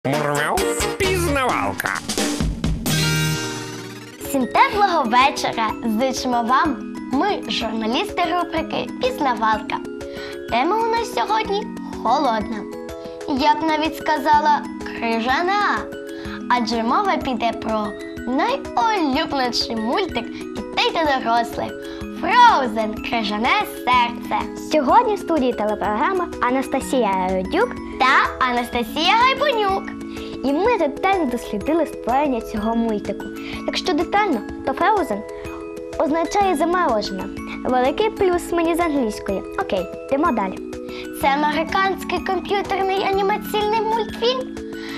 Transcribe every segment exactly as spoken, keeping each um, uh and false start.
Мурмяу, пізнавалка. Всім теплого вечора зичимо вам ми, журналісти рубрики «Пізнавалка». Тема у нас сьогодні холодна. Я б навіть сказала крижана. Адже мова піде про найулюбленіший мультик дітей та дорослих «Фроузен. Крижане серце». Сьогодні в студії телепрограма Анастасія Родюк та Анастасія Гайбунюк. І ми детально дослідили створення цього мультику. Якщо детально, то Frozen означає заморожена. Великий плюс мені з англійської. Окей, йдемо далі. Це американський комп'ютерний анімаційний мультфільм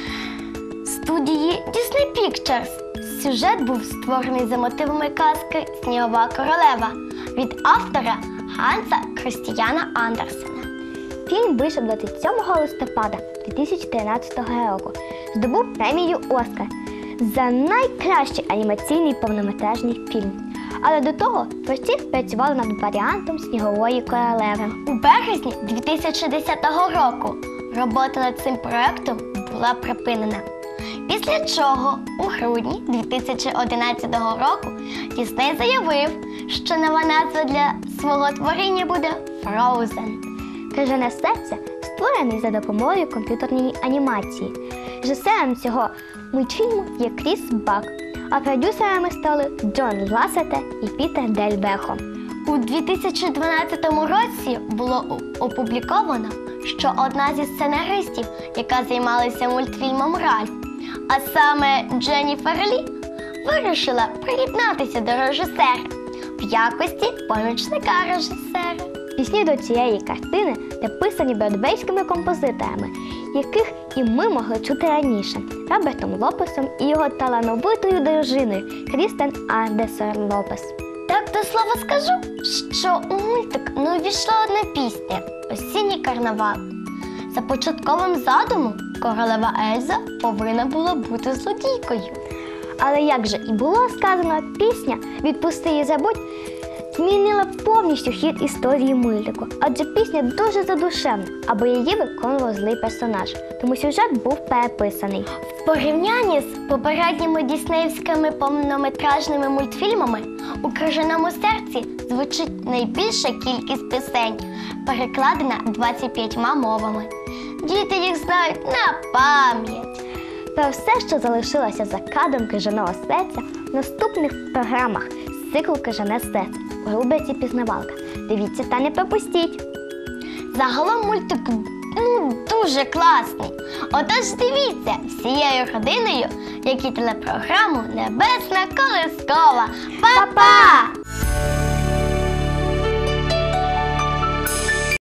студії Disney Pictures. Сюжет був створений за мотивами казки «Снігова королева» від автора Ганса Крістіана Андерсена. Фільм вийшов двадцять сьомого листопада дві тисячі тринадцятого року. Здобув премію «Оскар» за найкращий анімаційний повнометражний фільм. Але до того творці працювали над варіантом «Снігової королеви». У березні дві тисячі десятого року робота над цим проєктом була припинена. Після чого у грудні дві тисячі одинадцятого року Дісней заявив, що нова назва для свого творіння буде «Frozen». «Крижане серце» створений за допомогою комп'ютерної анімації. Режисером цього мультфільму є Кріс Бак, а продюсерами стали Джон Ласете і Пітер Дель Бехо. У дві тисячі дванадцятому році було опубліковано, що одна зі сценаристів, яка займалася мультфільмом «Ральф», а саме Дженніфер Лі, вирішила приєднатися до режисера в якості помічника режисера. Пісні до цієї картини написані бродвейськими композиторами, яких і ми могли чути раніше – Робертом Лопесом і його талановитою дружиною Крістен Андерсон Лопес. Так до слова скажу, що у мультик не увійшла одна пісня «Осінній карнавал». За початковим задумом королева Ельза повинна була бути злодійкою. Але як же і було сказано, пісня «Відпусти і забудь» змінила повністю хід історії мультику, адже пісня дуже задушевна, або її виконував злий персонаж, тому сюжет був переписаний. В порівнянні з попередніми діснеївськими повнометражними мультфільмами у «Крижаному серці» звучить найбільша кількість пісень, перекладена двадцятьма п'ятьма мовами. Діти їх знають на пам'ять. Про все, що залишилося за кадром «Крижаного серця» в наступних програмах цикл «Крижане серце» у рубриці «Пізнавалка». Дивіться та не пропустіть! Загалом мультик ну, дуже класний. Отож дивіться всією родиною, як і телепрограму «Небесна колискова». Па-па!